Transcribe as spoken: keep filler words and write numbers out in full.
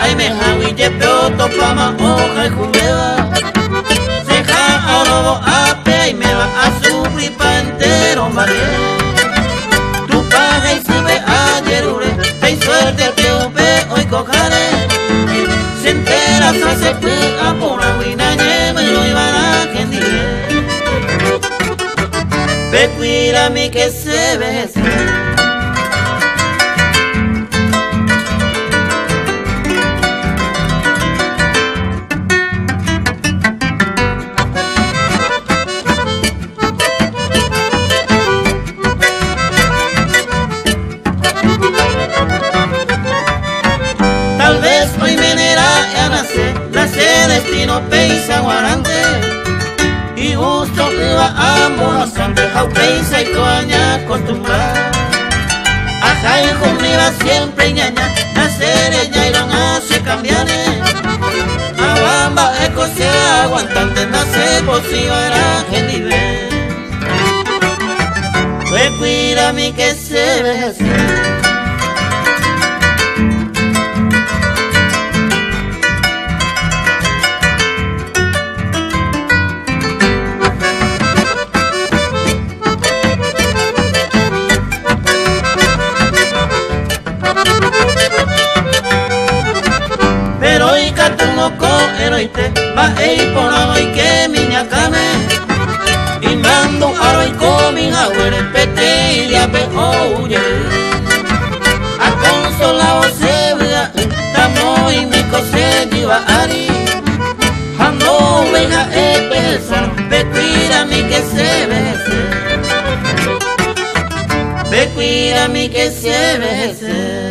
ay me hawi je peoto pama hoja y jubeba. Seja orobo ape y me va a sufrir pa entero vale. Tu paja y sube ayer ure, hay suerte que upe hoy cojare. Se entera sa se pega por aguina me lo iban a quien ve cuida mi que se ve. Tal vez hoy me nerá a nacer, nacer destino peisa guarante. Y justo iba a mojazante, jau peisa y coaña acostumbrar. Ajá y conmigo siempre ñaña, nacer ella y lo hace cambiar. A bamba eco se aguantante, nacer posible era genivel. Pues cuida mi que se ve. Pero hoy catumo con heroite, va ei por hoy que miña came. Y mando a hoy con mi agüere, pete y ya pe oye. A consolado se vea, tamo y mi cose lleva ari. Ando venga e pensar, ve cuida mi que se bese. Ve cuida mi que se bese.